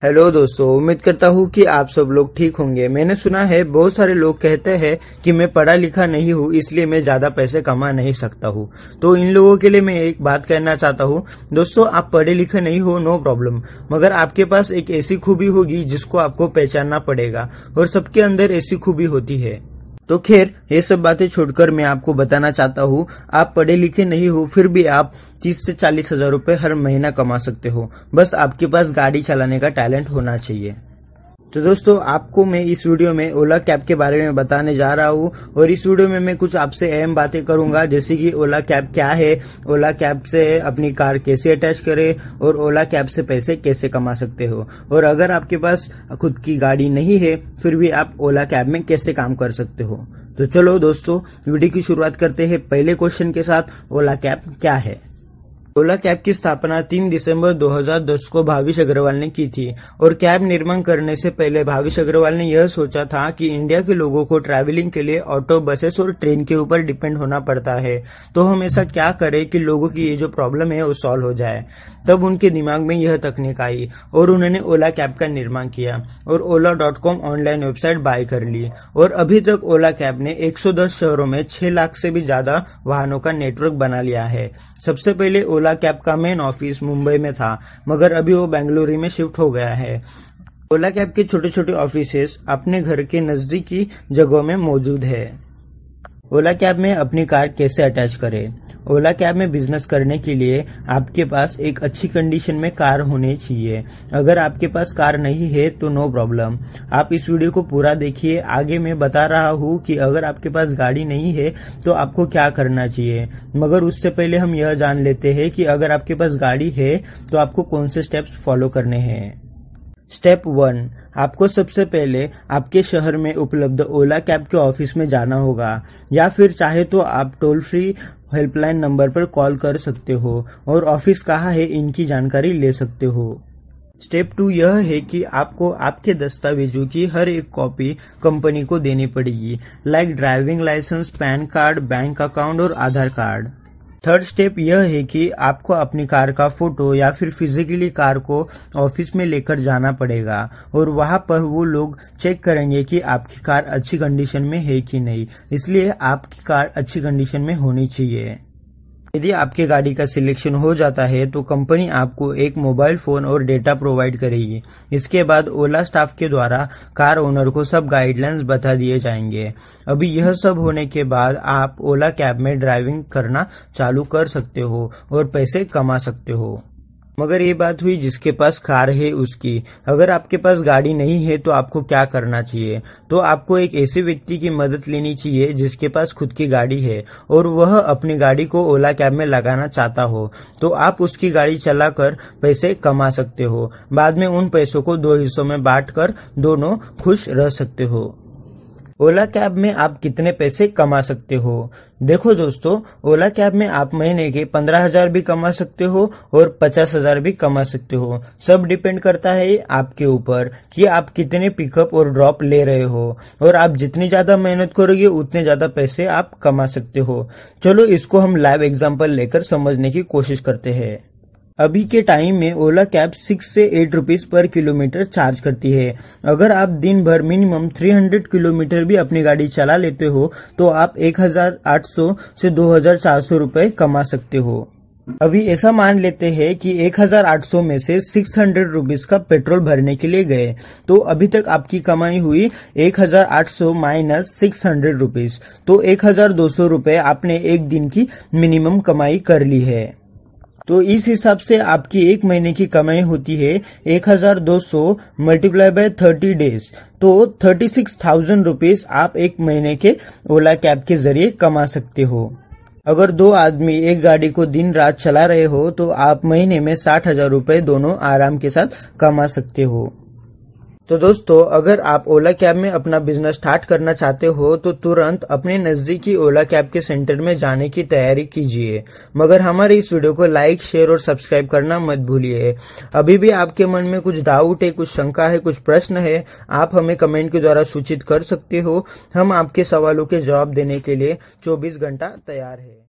Hello दोस्तों, उम्मीद करता हूँ कि आप सब लोग ठीक होंगे। मैंने सुना है बहुत सारे लोग कहते हैं कि मैं पढ़ा लिखा नहीं हूँ, इसलिए मैं ज्यादा पैसे कमा नहीं सकता हूँ। तो इन लोगों के लिए मैं एक बात कहना चाहता हूँ। दोस्तों, आप पढ़े लिखे नहीं हो, नो प्रॉब्लम, मगर आपके पास एक ऐसी खूबी होगी जिसको आपको पहचानना पड़ेगा, और सबके अंदर ऐसी खूबी होती है। तो खैर, ये सब बातें छोड़कर मैं आपको बताना चाहता हूँ, आप पढ़े लिखे नहीं हो फिर भी आप 30 से 40 हजार रुपए हर महीना कमा सकते हो। बस आपके पास गाड़ी चलाने का टैलेंट होना चाहिए। तो दोस्तों, आपको मैं इस वीडियो में ओला कैब के बारे में बताने जा रहा हूँ, और इस वीडियो में मैं कुछ आपसे अहम बातें करूंगा, जैसे कि ओला कैब क्या है, ओला कैब से अपनी कार कैसे अटैच करें, और ओला कैब से पैसे कैसे कमा सकते हो। और अगर आपके पास खुद की गाड़ी नहीं है फिर भी आप ओला कैब में कैसे काम कर सकते हो। तो चलो दोस्तों, वीडियो की शुरुआत करते हैं पहले क्वेश्चन के साथ, ओला कैब क्या है। ओला कैब की स्थापना 3 दिसंबर 2010 को भाविश अग्रवाल ने की थी, और कैब निर्माण करने से पहले भाविश अग्रवाल ने यह सोचा था कि इंडिया के लोगों को ट्रैवलिंग के लिए ऑटो, बसेस और ट्रेन के ऊपर डिपेंड होना पड़ता है, तो हम ऐसा क्या करें कि लोगों की ये जो प्रॉब्लम है वो सॉल्व हो जाए। तब उनके दिमाग में यह तकनीक आई और उन्होंने ओला कैब का निर्माण किया और ola.com ऑनलाइन वेबसाइट बाय कर ली, और अभी तक ओला कैब ने 110 शहरों में 6 लाख से भी ज्यादा वाहनों का नेटवर्क बना लिया है। सबसे पहले ओला कैब का मेन ऑफिस मुंबई में था, मगर अभी वो बेंगलुरु में शिफ्ट हो गया है। ओला कैब के छोटे छोटे ऑफिसेस अपने घर के नजदीकी जगहों में मौजूद है। ओला कैब में अपनी कार कैसे अटैच करें। ओला कैब में बिजनेस करने के लिए आपके पास एक अच्छी कंडीशन में कार होनी चाहिए। अगर आपके पास कार नहीं है तो नो प्रॉब्लम, आप इस वीडियो को पूरा देखिए। आगे मैं बता रहा हूँ कि अगर आपके पास गाड़ी नहीं है तो आपको क्या करना चाहिए, मगर उससे पहले हम यह जान लेते हैं कि अगर आपके पास गाड़ी है तो आपको कौन से स्टेप्स फॉलो करने हैं। स्टेप 1, आपको सबसे पहले आपके शहर में उपलब्ध ओला कैब के ऑफिस में जाना होगा, या फिर चाहे तो आप टोल फ्री हेल्पलाइन नंबर पर कॉल कर सकते हो और ऑफिस कहाँ है इनकी जानकारी ले सकते हो। स्टेप 2 यह है कि आपको आपके दस्तावेजों की हर एक कॉपी कंपनी को देनी पड़ेगी, like driving licence, PAN card, bank account और आधार कार्ड। थर्ड स्टेप यह है कि आपको अपनी कार का फोटो या फिर फिजिकली कार को ऑफिस में लेकर जाना पड़ेगा, और वहां पर वो लोग चेक करेंगे कि आपकी कार अच्छी कंडीशन में है कि नहीं, इसलिए आपकी कार अच्छी कंडीशन में होनी चाहिए। यदि आपके गाड़ी का सिलेक्शन हो जाता है तो कंपनी आपको एक मोबाइल फोन और डेटा प्रोवाइड करेगी। इसके बाद ओला स्टाफ के द्वारा कार ओनर को सब गाइडलाइंस बता दिए जाएंगे। अभी यह सब होने के बाद आप ओला कैब में ड्राइविंग करना चालू कर सकते हो और पैसे कमा सकते हो। मगर ये बात हुई जिसके पास कार है उसकी। अगर आपके पास गाड़ी नहीं है तो आपको क्या करना चाहिए। तो आपको एक ऐसे व्यक्ति की मदद लेनी चाहिए जिसके पास खुद की गाड़ी है और वह अपनी गाड़ी को ओला कैब में लगाना चाहता हो, तो आप उसकी गाड़ी चलाकर पैसे कमा सकते हो। बाद में उन पैसों को 2 हिस्सों में बांटकर दोनों खुश रह सकते हो। ओला कैब में आप कितने पैसे कमा सकते हो। देखो दोस्तों, ओला कैब में आप महीने के 15,000 भी कमा सकते हो और 50,000 भी कमा सकते हो। सब डिपेंड करता है आपके ऊपर कि आप कितने पिकअप और ड्रॉप ले रहे हो, और आप जितनी ज्यादा मेहनत करोगे उतने ज्यादा पैसे आप कमा सकते हो। चलो इसको हम लाइव एग्जांपल लेकर समझने की कोशिश करते हैं। अभी के टाइम में ओला कैब 6 से 8 रुपीज पर किलोमीटर चार्ज करती है। अगर आप दिन भर मिनिमम 300 किलोमीटर भी अपनी गाड़ी चला लेते हो तो आप 1,800 से 2,400 रुपए कमा सकते हो। अभी ऐसा मान लेते हैं कि 1,800 में से 600 रुपीज का पेट्रोल भरने के लिए गए, तो अभी तक आपकी कमाई हुई 1,800 माइनस 600 रुपीज, तो 1,200 रुपए आपने एक दिन की मिनिमम कमाई कर ली है। तो इस हिसाब से आपकी एक महीने की कमाई होती है 1,200 मल्टीप्लाई बाय 30 डेज, तो 36,000 रुपीज आप एक महीने के ओला कैब के जरिए कमा सकते हो। अगर 2 आदमी एक गाड़ी को दिन रात चला रहे हो तो आप महीने में 60,000 रुपए दोनों आराम के साथ कमा सकते हो। तो दोस्तों, अगर आप ओला कैब में अपना बिजनेस स्टार्ट करना चाहते हो तो तुरंत अपने नजदीकी ओला कैब के सेंटर में जाने की तैयारी कीजिए। मगर हमारे इस वीडियो को लाइक, शेयर और सब्सक्राइब करना मत भूलिए। अभी भी आपके मन में कुछ डाउट है, कुछ शंका है, कुछ प्रश्न है, आप हमें कमेंट के द्वारा सूचित कर सकते हो। हम आपके सवालों के जवाब देने के लिए 24 घंटा तैयार है।